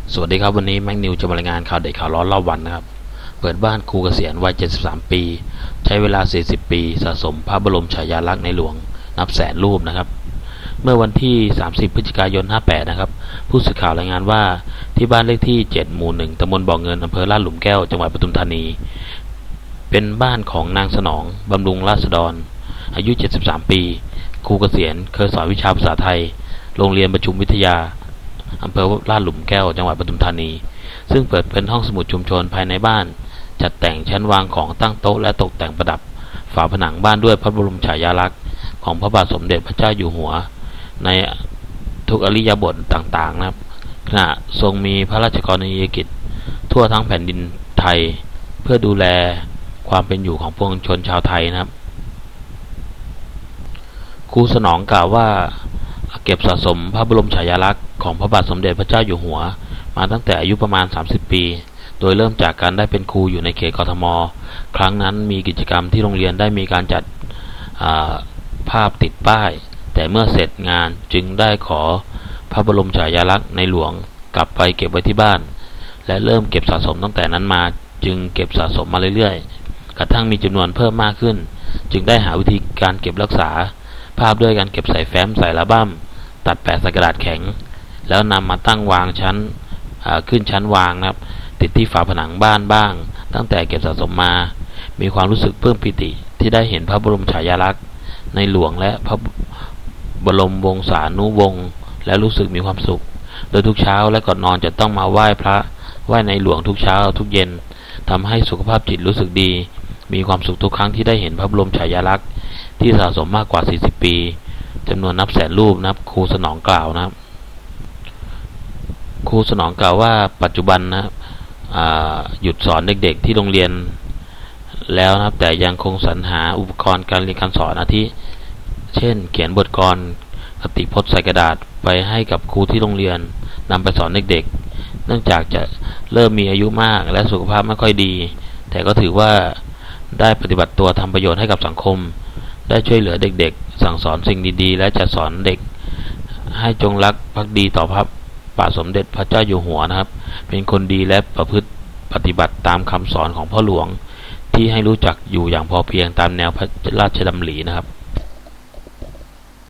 สวัสดีครับวันนี้แม็กนิวจะมารายงานข่าวเด็ดข่าวร้อนรอบวันนะครับเปิดบ้านครูเกษียณวัย73ปีใช้เวลา40ปีสะสมพระบรมฉายาลักษณ์ในหลวงนับแสนรูปนะครับเมื่อวันที่30พฤศจิกายน58นะครับผู้สื่อข่าวรายงานว่าที่บ้านเลขที่7หมู่1ตำบลบ่อเงินอำเภอลาดหลุมแก้วจังหวัดปทุมธานีเป็นบ้านของนางสนองบำรุงราษฎรอายุ73ปีครูเกษียณเคยสอนวิชาภาษาไทยโรงเรียนประชุมวิทยาอำเภอลาดหลุมแก้วจังหวัดปทุมธานีซึ่งเปิดเป็นห้องสมุดชุมชนภายในบ้านจัดแต่งชั้นวางของตั้งโต๊ะและตกแต่งประดับฝาผนังบ้านด้วยพระบรมฉายาลักษณ์ของพระบาทสมเด็จพระเจ้าอยู่หัวในทุกอริยบทต่างๆนะครับขณะทรงมีพระราชกรณียกิจทั่วทั้งแผ่นดินไทยเพื่อดูแลความเป็นอยู่ของปวงชนชาวไทยนะครับครูสนองกล่าวว่าเก็บสะสมพระบรมฉายาลักษณ์ของพระบาทสมเด็จพระเจ้าอยู่หัวมาตั้งแต่อายุประมาณ30ปีโดยเริ่มจากการได้เป็นครูอยู่ในเขตกทมครั้งนั้นมีกิจกรรมที่โรงเรียนได้มีการจัดภาพติดป้ายแต่เมื่อเสร็จงานจึงได้ขอพระบรมฉายาลักษณ์ในหลวงกลับไปเก็บไว้ที่บ้านและเริ่มเก็บสะสมตั้งแต่นั้นมาจึงเก็บสะสมมาเรื่อยๆกระทั่งมีจำนวนเพิ่มมากขึ้นจึงได้หาวิธีการเก็บรักษาภาพด้วยการเก็บใส่แฟ้มใส่อัลบั้มตัดแปะใส่กระดาษแข็งแล้วนำมาตั้งวางชั้นขึ้นชั้นวางนะครับติดที่ฝาผนังบ้านบ้างตั้งแต่เก็บสะสมมามีความรู้สึกปลื้มปิติที่ได้เห็นพระบรมฉายาลักษณ์ในหลวงและพระบรมวงศานุวงศ์และรู้สึกมีความสุขโดยทุกเช้าและก่อนนอนจะต้องมาไหว้พระไหว้ในหลวงทุกเช้าทุกเย็นทำให้สุขภาพจิตรู้สึกดีมีความสุขทุกครั้งที่ได้เห็นพระบรมฉายาลักษณ์ที่สะสมมากกว่า40ปีจำนวนนับแสนรูปนะครับครูสนองกล่าวนะครับครูสนองกล่าวว่าปัจจุบันนะหยุดสอนเด็กๆที่โรงเรียนแล้วนะครับแต่ยังคงสรรหาอุปกรณ์การเรียนการสอนอาทิเช่นเขียนบทกลคติพจน์ใส่กระดาษไปให้กับครูที่โรงเรียนนำไปสอนเด็กๆเนื่องจากจะเริ่มมีอายุมากและสุขภาพไม่ค่อยดีแต่ก็ถือว่าได้ปฏิบัติตัวทำประโยชน์ให้กับสังคมได้ช่วยเหลือเด็กๆสั่งสอนสิ่งดีๆและจะสอนเด็กให้จงรักภักดีต่อพระบาทสมเด็จพระเจ้าอยู่หัวนะครับเป็นคนดีและประพฤติปฏิบัติตามคำสอนของพ่อหลวงที่ให้รู้จักอยู่อย่างพอเพียงตามแนวพระราชดำรินะครับ